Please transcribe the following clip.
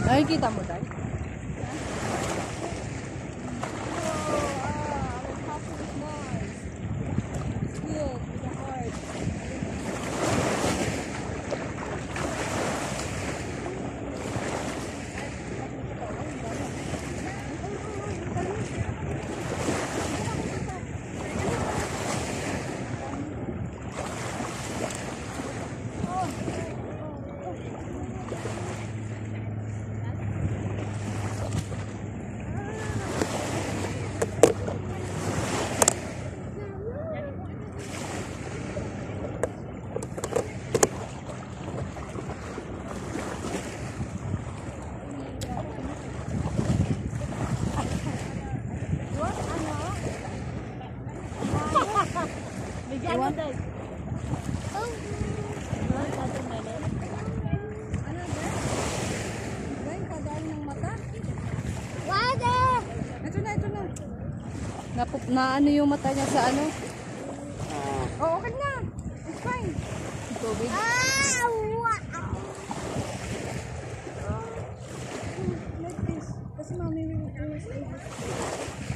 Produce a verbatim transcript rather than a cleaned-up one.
Nakikita mo tayo? Bigyan mo daw. Oh. Ano ba? Gawin ka dahil ng mata? Wada! Ito na, ito na. Napup na ano yung mata niya sa ano? Oo, oh, okay na. It's fine. Tubig. Ah! Wow! Like this. Kasi mami will always say this.